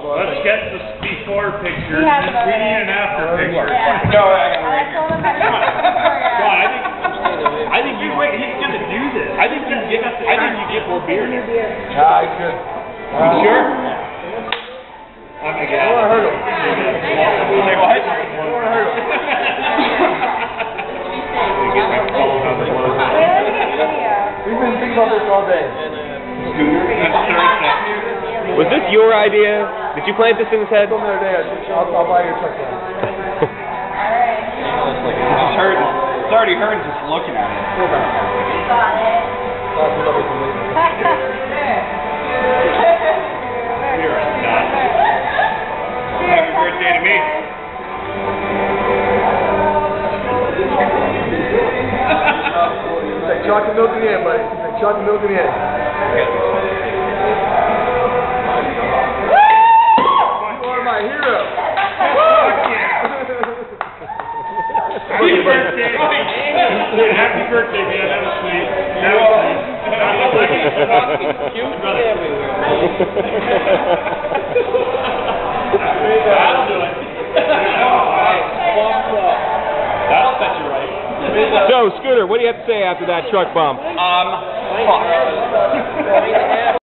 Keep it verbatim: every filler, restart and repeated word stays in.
Let's get the before picture. He has it We need already. an after picture. Yeah. No, I got it I right told him here. I Come on, I think, I think you wait. He's gonna do this. I think you get. I think you get more beer. Ah, it's good. You sure? I'm gonna get I out. don't want to hurt him. Say what? I don't want to hurt him. Get my phone number. We've been thinking about this all day. That's Thursday. Was this your idea? Did you plant this in his head? I told him the other day, I said, I'll, I'll buy your truck down. It's hurt. It's already hurt just looking at it. Four pounds. Lots of lovely things. You're a nut. Happy birthday to me. It's like chocolate milk in the end, buddy. It's like chocolate milk in the end. You are my hero. Fuck yeah. Happy birthday. Happy birthday, man. That was sweet. That was sweet. That was sweet. Cute everywhere. That'll do it. That'll set you right. So, Scooter, what do you have to say after that truck bump? Um, fuck.